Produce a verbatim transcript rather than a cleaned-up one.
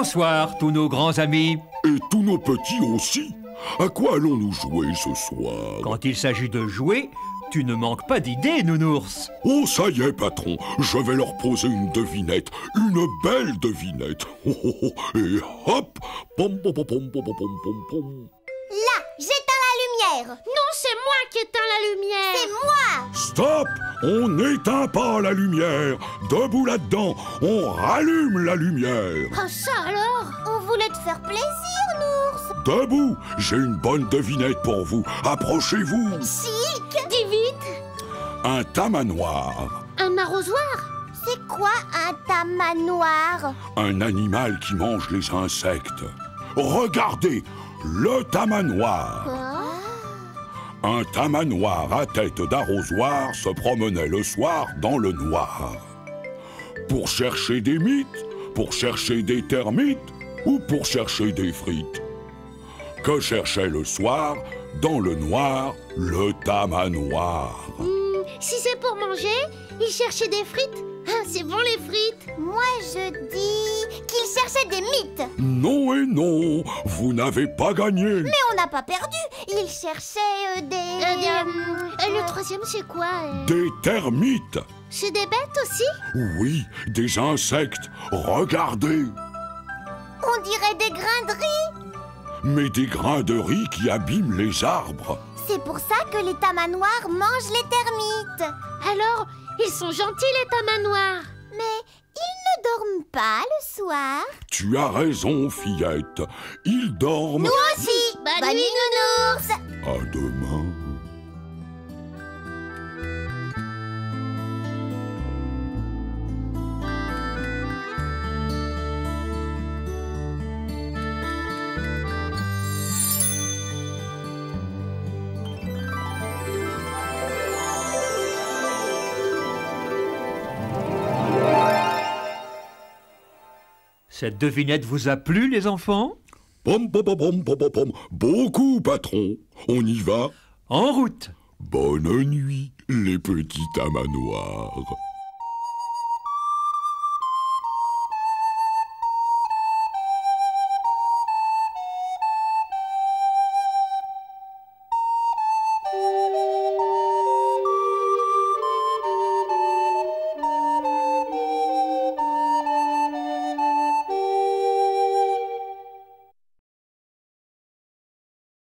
Bonsoir, tous nos grands amis. Et tous nos petits aussi. À quoi allons-nous jouer ce soir? Quand il s'agit de jouer, tu ne manques pas d'idées, nounours. Oh, ça y est, patron. Je vais leur poser une devinette. Une belle devinette. Oh, oh, oh. Et hop. Pom, pom, pom, pom, pom, pom, pom, pom. Là, j'éteins la lumière. Non, c'est moi qui éteins la lumière. C'est moi. Stop! On n'éteint pas la lumière. Debout là-dedans, on rallume la lumière. Oh, ça alors? On voulait te faire plaisir, Nours. Debout, j'ai une bonne devinette pour vous. Approchez-vous. Chic. Dis vite. Un tamanoir. Un arrosoir? C'est quoi un tamanoir? Un animal qui mange les insectes. Regardez, le tamanoir. Un tamanoir à tête d'arrosoir se promenait le soir dans le noir. Pour chercher des mythes, pour chercher des termites ou pour chercher des frites. Que cherchait le soir, dans le noir, le tamanoir? Hmm, si c'est pour manger, il cherchait des frites. Ah, c'est bon les frites. Moi, je dis qu'il cherchait des mythes. Non et non, vous n'avez pas gagné. Mais on n'a pas perdu. Il cherchait euh, des... Euh, des, euh, euh, euh, le troisième, c'est quoi euh Des termites. C'est des bêtes aussi? Oui, des insectes. Regardez. On dirait des grains de riz. Mais des grains de riz qui abîment les arbres. C'est pour ça que les tamanoirs mangent les termites. Alors, ils sont gentils les tamanoirs. Mais ils ne dorment pas le soir. Tu as raison, fillette. Ils dorment. Nous aussi. Bonne Bonne nuit, nuit, Nounours. À demain. Cette devinette vous a plu, les enfants? Pom, pom, pom, pom, pom, pom, pom. Beaucoup, patron. On y va? En route! Bonne nuit, les petits tamanoirs.